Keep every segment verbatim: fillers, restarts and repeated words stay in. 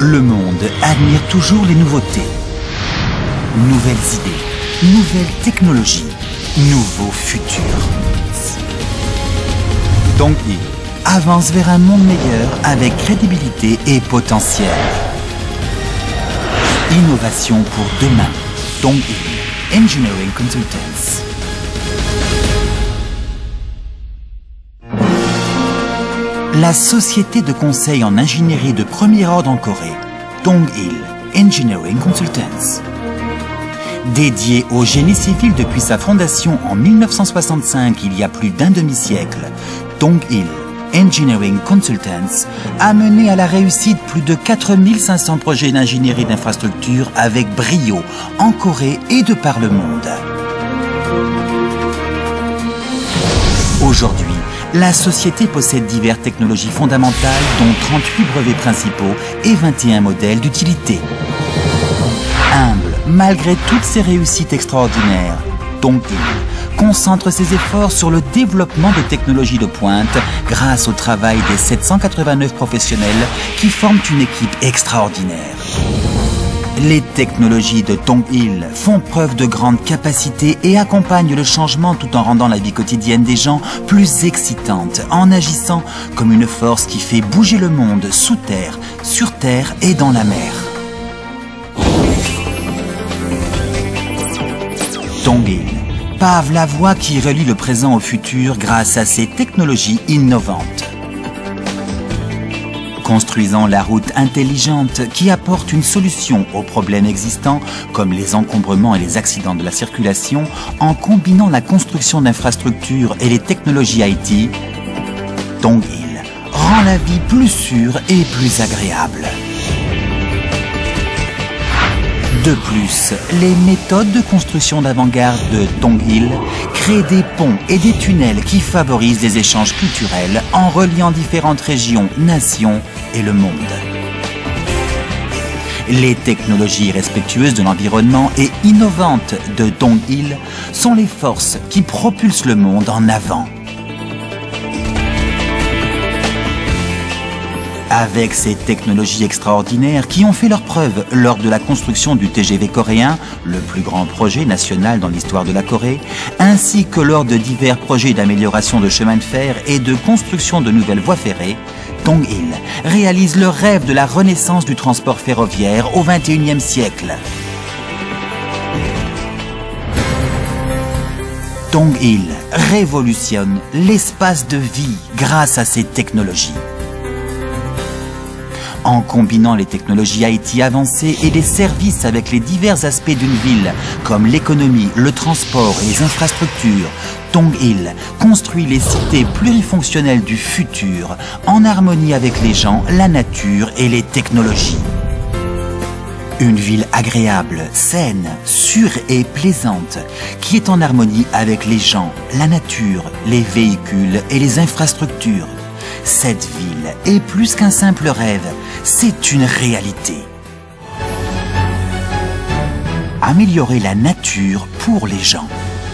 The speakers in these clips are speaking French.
Le monde admire toujours les nouveautés. Nouvelles idées, nouvelles technologies, nouveaux futurs. Dongil avance vers un monde meilleur avec crédibilité et potentiel. Innovation pour demain. Dongil Engineering Consultants. La société de conseil en ingénierie de premier ordre en Corée, Dongil Engineering Consultants. Dédiée au génie civil depuis sa fondation en mille neuf cent soixante-cinq, il y a plus d'un demi-siècle, Dongil Engineering Consultants a mené à la réussite plus de quatre mille cinq cents projets d'ingénierie d'infrastructure avec brio en Corée et de par le monde. Aujourd'hui, la société possède diverses technologies fondamentales, dont trente-huit brevets principaux et vingt et un modèles d'utilité. Humble, malgré toutes ses réussites extraordinaires, Dongil concentre ses efforts sur le développement de technologies de pointe grâce au travail des sept cent quatre-vingt-neuf professionnels qui forment une équipe extraordinaire. Les technologies de Dongil font preuve de grande capacité et accompagnent le changement tout en rendant la vie quotidienne des gens plus excitante, en agissant comme une force qui fait bouger le monde sous terre, sur terre et dans la mer. Dongil pave la voie qui relie le présent au futur grâce à ses technologies innovantes. Construisant la route intelligente qui apporte une solution aux problèmes existants comme les encombrements et les accidents de la circulation en combinant la construction d'infrastructures et les technologies I T, Dongil rend la vie plus sûre et plus agréable. De plus, les méthodes de construction d'avant-garde de Dongil créent des ponts et des tunnels qui favorisent les échanges culturels en reliant différentes régions, nations et le monde. Les technologies respectueuses de l'environnement et innovantes de Dongil sont les forces qui propulsent le monde en avant. Avec ces technologies extraordinaires qui ont fait leurs preuves lors de la construction du T G V coréen, le plus grand projet national dans l'histoire de la Corée, ainsi que lors de divers projets d'amélioration de chemins de fer et de construction de nouvelles voies ferrées, Dongil réalise le rêve de la renaissance du transport ferroviaire au vingt et unième siècle. Dongil révolutionne l'espace de vie grâce à ces technologies. En combinant les technologies I T avancées et les services avec les divers aspects d'une ville, comme l'économie, le transport et les infrastructures, Dongil construit les cités plurifonctionnelles du futur, en harmonie avec les gens, la nature et les technologies. Une ville agréable, saine, sûre et plaisante, qui est en harmonie avec les gens, la nature, les véhicules et les infrastructures. Cette ville est plus qu'un simple rêve, c'est une réalité. Améliorer la nature pour les gens.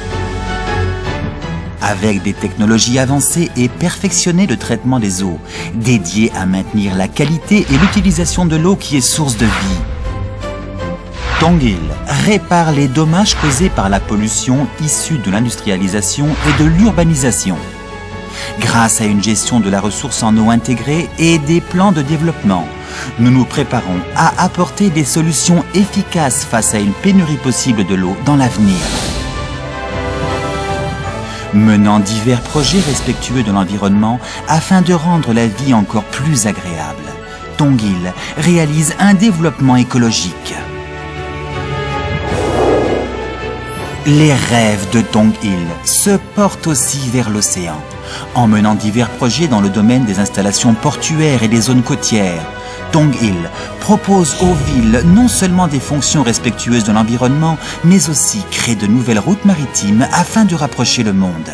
Avec des technologies avancées et perfectionner le traitement des eaux, dédiées à maintenir la qualité et l'utilisation de l'eau qui est source de vie. Dongil répare les dommages causés par la pollution issue de l'industrialisation et de l'urbanisation. Grâce à une gestion de la ressource en eau intégrée et des plans de développement, nous nous préparons à apporter des solutions efficaces face à une pénurie possible de l'eau dans l'avenir. Menant divers projets respectueux de l'environnement afin de rendre la vie encore plus agréable, Dongil réalise un développement écologique. Les rêves de Dongil se portent aussi vers l'océan. En menant divers projets dans le domaine des installations portuaires et des zones côtières, Dongil propose aux villes non seulement des fonctions respectueuses de l'environnement, mais aussi crée de nouvelles routes maritimes afin de rapprocher le monde.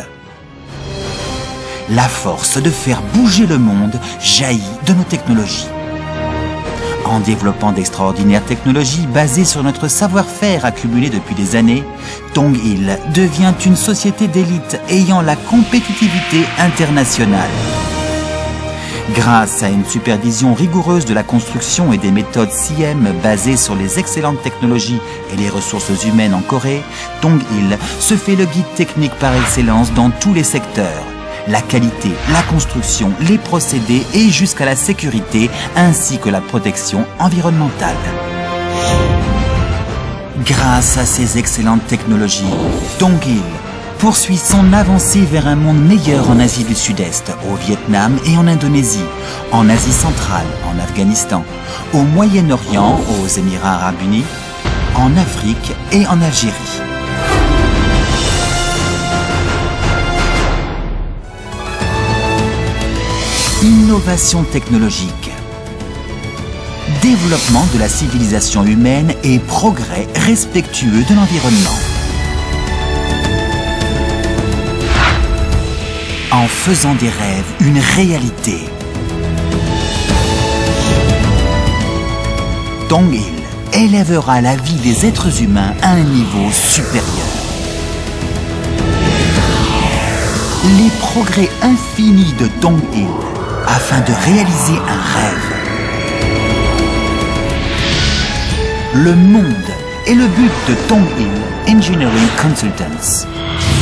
La force de faire bouger le monde jaillit de nos technologies. En développant d'extraordinaires technologies basées sur notre savoir-faire accumulé depuis des années, Dongil devient une société d'élite ayant la compétitivité internationale. Grâce à une supervision rigoureuse de la construction et des méthodes C I E M basées sur les excellentes technologies et les ressources humaines en Corée, Dong-il se fait le guide technique par excellence dans tous les secteurs. La qualité, la construction, les procédés et jusqu'à la sécurité ainsi que la protection environnementale. Grâce à ces excellentes technologies, Dong-il poursuit son avancée vers un monde meilleur en Asie du Sud-Est, au Vietnam et en Indonésie, en Asie centrale, en Afghanistan, au Moyen-Orient, aux Émirats arabes unis, en Afrique et en Algérie. Innovation technologique, développement de la civilisation humaine et progrès respectueux de l'environnement. En faisant des rêves une réalité. Dong-il élèvera la vie des êtres humains à un niveau supérieur. Les progrès infinis de Dong-il afin de réaliser un rêve. Le monde est le but de Dong-il Engineering Consultants.